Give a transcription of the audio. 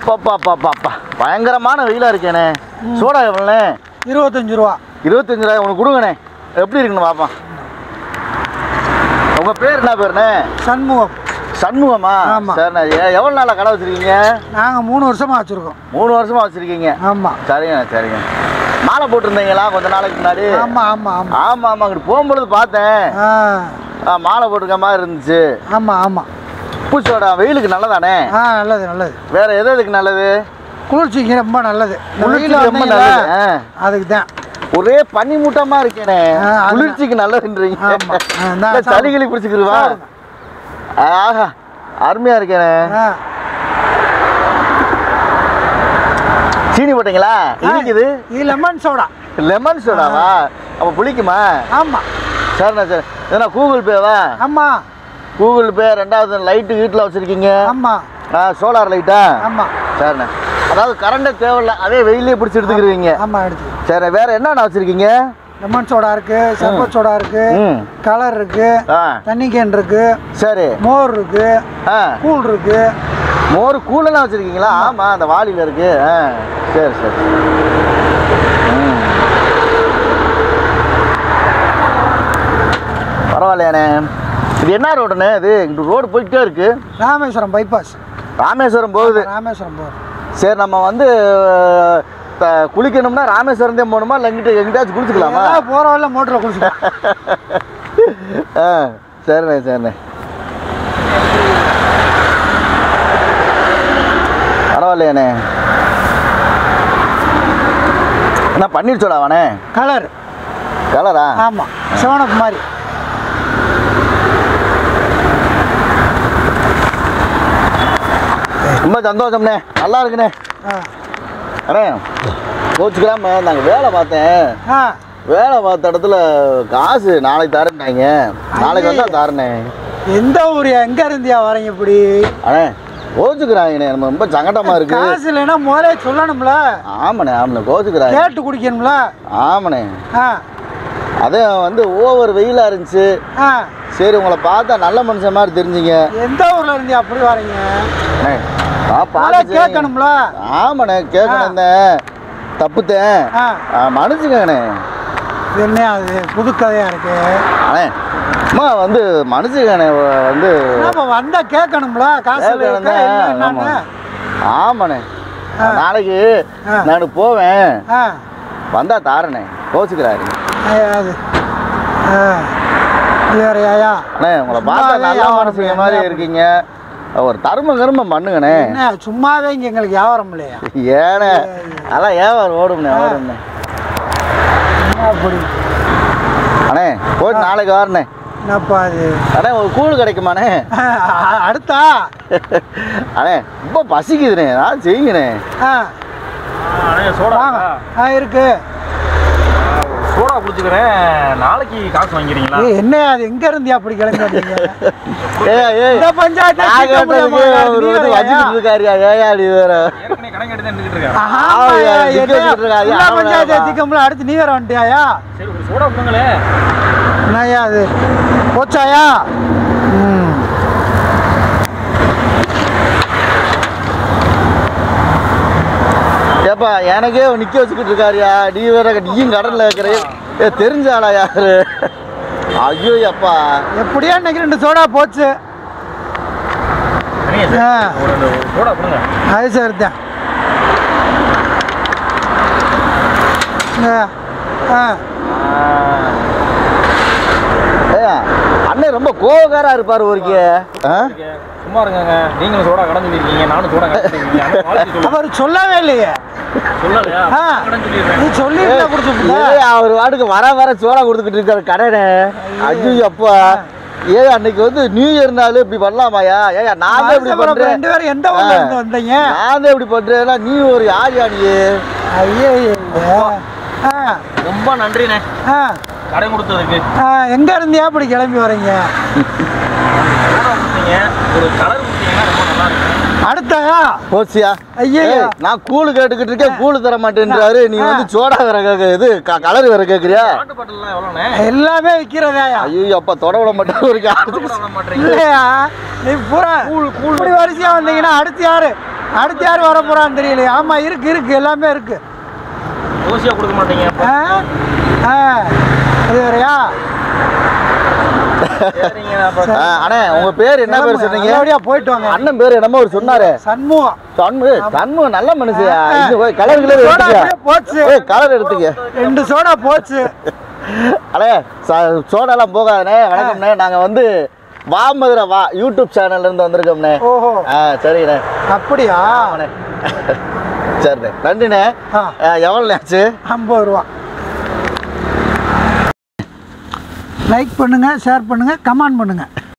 பாப்பா பயங்கரமான வெயிலாக இருக்கேண்ணே. சோடா எவ்வளோண்ணே? 25 ரூபா. 25 ரூபாய் உனக்கு கொடுங்கண்ணே. எப்படி இருக்குன்னு பாப்பா. உங்கள் பேர் என்ன பேருண்ணே? சண்முகம். சண்முகமா? சரிண்ணே. எவ்வளோ நாளாக கடை வச்சுருக்கீங்க? நாங்கள் 3 வருஷமாக வச்சுருக்கோம். 3 வருஷமாக வச்சுருக்கீங்க? ஆமாம். சரிங்க. மாலை போட்டிருந்தீங்களா கொஞ்ச நாளைக்கு முன்னாடி? ஆமாம். அங்கிட்டு போகும்பொழுது பார்த்தேன். மாலை போட்டிருக்க மாதிரி இருந்துச்சு. ஆமாம். உப்பு சோடா வெயிலுக்கு நல்லதானே? நல்லது. வேற எதுக்கு நல்லது? குளிர்ச்சிக்கு ரொம்ப நல்லது. ரொம்ப நல்லது. அதுக்கு தான் ஒரே பனி மூட்டமா இருக்கேனே. குளிர்ச்சிக்கு நல்லதுன்றீங்க. சளிகளி பிடிச்சிக்கிருவா. ஆஹா அருமையா இருக்கேனே. சீனி போட்டீங்களா? இருக்குது லெமன் சோடா. லெமன் சோடாவா? அப்ப புளிக்குமா? ஆமா. சரிண்ணா சரி. ஏன்னா கூகுள் பேவா? ஆமா. Google pay. ரெண்டாவது லைட்டு வீட்டில் வச்சிருக்கீங்க? ஆமா. சோலார் லைட்டா? ஆமா. சரிண்ணே. அதாவது கரண்டே தேவையில்லை, அதே வெயிலே பிடிச்சி எடுத்துக்கிருவீங்க? ஆமா எடுத்து. சரி வேற என்னென்ன வச்சிருக்கீங்க? லெமன் சோடா இருக்கு, சர்பத் சோடா இருக்கு, கலர் இருக்கு, தண்ணி கேன் இருக்கு, சரி மோர் இருக்கு, கூல் இருக்கு. மோர் கூலெல்லாம் வச்சிருக்கீங்களா? ஆமா அந்த வாளியில இருக்கு. சரி பரவாயில்லையாண்ணே. இது என்ன ரோடுண்ணே? இது ரோடு போயிட்டே இருக்கு. ராமேஸ்வரம் பைபாஸ். ராமேஸ்வரம் போகுது. ராமேஸ்வரம் போகுது. சரி நம்ம வந்து குளிக்கணும்னா ராமேஸ்வரம் தான் போகணுமா இல்லை எங்கிட்டாச்சும் குளிச்சுக்கலாமா? போகிற வரல மோட்டரில் குளிச்சுக்கலாம். சரிண்ணே. பரவாயில்லையாண்ணே. என்ன பன்னீர் சோடாவாண்ணே? கலரா? ஆமாம். சிவனப்பு மாதிரி. ரொம்ப சந்தோஷம்ண்ணே. நல்லா இருக்குண்ணே. அண்ணே கோச்சுக்கலாம நாங்கள் வேலை பார்த்தேன். வேலை பார்த்த இடத்துல காசு நாளைக்கு தரேன்னாங்க. நாளைக்கு வந்தால் தரேண்ணே. எந்த ஊர் எங்கே இருந்தியா வரீங்க இப்படி? அண்ணே கோச்சுக்கிறாங்கண்ணே. நம்ம ரொம்ப சங்கடமாக இருக்கு. காசு இல்லைன்னா முதலே சொல்லணும்ல. ஆமாண்ணே கோச்சுக்கிறாங்க. கேட்டு குடிக்கணும்ல. ஆமாண்ணே. அதே வந்து ஓவர் வெயிலாக இருந்துச்சு. சரி உங்களை பார்த்தா நல்ல மனுஷன் மாதிரி தெரிஞ்சுங்க. எந்த ஊரில் இருந்தியா அப்படி வரீங்க? கேட்கணும்ல. ஆமாண்ணே கேட்கணும். தப்புத்தேன் மனுஷங்கண்ணே. என்ன அது புது கதையா இருக்கு? அண்ணே அம்மா வந்து மனுஷங்கண்ணே வந்து வந்தா கேட்கணும்ல. காசு ஆமாண்ணே. நாளைக்கு நான் போவேன். வந்தா தாரண்ணே. கோச்சுக்கிறாரு. அண்ணே உங்களை பார்த்தா நல்ல மனுஷங்க மாதிரி இருக்கீங்க. ஒரு தர்மம் பண்ணுங்கண்ணே. சும்மாவே இங்க எங்களுக்கு வியாபாரம் இல்லையா? ஏண்ணே அதான் வியாபாரம் ஓடும்ண்ணே. அப்படி அண்ணே போயிட்டு நாளைக்கு வரண்ணே. என்னப்பா அது? அண்ணே ஒரு கூழ் கிடைக்குமாண்ணே? அடுத்தா அண்ணே ரொம்ப பசிக்குதுண்ணே. நான் செய்யுங்கண்ணே. இருக்கு. சோடா குடிச்சுக்கிறேன். நாளைக்கு காசு வாங்கிறீங்களா? என்ன அது எங்க இருந்து அப்படி கிளம்பி வந்தீங்க? பஞ்சாயத்து அடுத்து நீ வேற வந்துட்டியா? என்னையா அது போச்சாயா? ஏப்பா எனக்கே நிக்க வச்சுக்கிட்டு இருக்காருயா. நீ வேற நீயும் கடல்ல இருக்கிற தெரிஞ்ச ஆளா யாரு? ஐயோ அப்பா எப்படியா இன்னைக்கு 2 சோடா போச்சு. அது சரிதான். அண்ணே ரொம்ப கோவக்காரா இருப்பாரு. ஒருக்கே சும்மா இருங்க. நீங்களும் சோடா கடன் சொல்லிருக்கீங்க, நானும் சோடா கடன் சொல்லிருக்கீங்க. அவர் சொல்லவே இல்லையே. நீ சொல்லி அவர் வாட்டுக்கு வர சோடா கொடுத்துக்கிட்டு இருக்காரு கடனே. ஐயோ அப்பா அன்னைக்கு வந்து நியூ இயர்னாலும் இப்படி பண்ணலாமாயா? நான் இப்படி பண்றேன். 2 பேரும் எந்த ஊர்ல இருந்து வந்தீங்க? நான் இப்படி பண்றேன்னா நீ ஒரு யாரியா நீ? ஐயோ ரொம்ப நன்றிண்ணே கடை கொடுத்ததுக்கு. எங்க இருந்தியா அப்படி கிளம்பி வரீங்க? ஒரு கலர் கொடுத்தீங்கன்னா ரொம்ப நல்லா இருக்கு. அடுத்தா போச்சியா? ஐயா நான் கூழு கேட்டுக்கிட்டு இருக்கேன். கூழு தர மாட்டேன்றாரு. நீ வந்து சோடா வேற இது கலர் வேற கேக்குறியா? எல்லாமே விக்கிறதா? ஐயோ அப்பா தொட விட மாட்டேன். ஒரு இல்லையா நீ பூரா கூழ் வரிசையா வந்தீங்கன்னா அடுத்து யாரு? அடுத்து யார் வர போறான்னு தெரியலையே. ஆமா இருக்கு எல்லாமே இருக்கு. ஓசியா கொடுக்க மாட்டீங்க? அது வேறையா? அண்ணே உங்க பேர் என்ன பேர் சொன்னீங்க? போயிட்டு வாங்க. அண்ணன் பேர் என்னமோ ஒரு சொன்னாரு. சண்முகம். சண்முகம் நல்ல மனுஷயா. கலர் எடுத்துக்க போச்சு. கலர் எடுத்துக்க. 2 சோடா போச்சு. அண்ணே சோடாலாம் போகாதண்ணே. வணக்கம்ண்ணே. நாங்க வந்து வாமதுரை வா யூடியூப் சேனல்ல இருந்து வந்திருக்கோம்ண்ணே. ஓஹோ சரிண்ணே. அப்படியா? சரிண்ணே நன்றிண்ணே. எவ்வளோ ஆச்சு? 50 ரூபா. லைக் பண்ணுங்க, ஷேர் பண்ணுங்க, கமெண்ட் பண்ணுங்க.